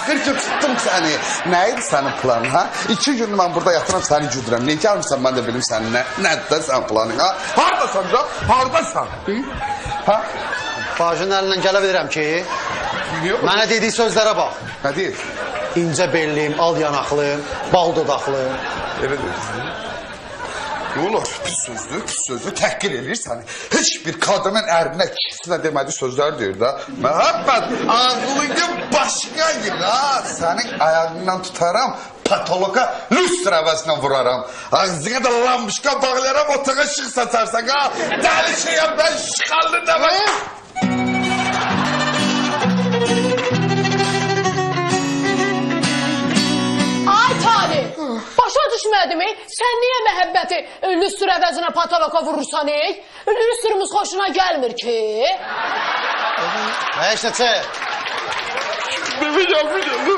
Axır ki tutdum səni. Nə idi sənin planın, ha? 2 gündür mən burada yatıram, səni güdürəm. Niyə gəlmirsən, mən də bilim sənin nədir sən planın, ha? Haradasan, can? Haradasan? Ha? Bacının əlindən gələ bilirəm ki, mənə dediyi sözlərə bax. Nə deyir? İncə belliyim, al yanaqlıyım, bal dodaqlıyım. Elə deyirsən. Nə olar? Pis sözdür, təhqir eləyir səni. Heç bir qadının ərinə, kişisinə demədiyi sözlər deyir da. Məhəbbət, ağlıyım başqayır, ha? Sənin ayağından tutaram, patoloqa lüstr əvəzinə vuraram. Ağzına da lambışqa bağlayaram, otağa şıq saçarsan, ha? Dəli şeyəm, mən şıxallı demək. Başa düşmədimi? Sən niyə məhəbbəti lüstr əvəzinə patoloqa vurursan, ey? Lüstrümüz xoşuna gəlmir ki? Heç nəçə. Bilməyəm.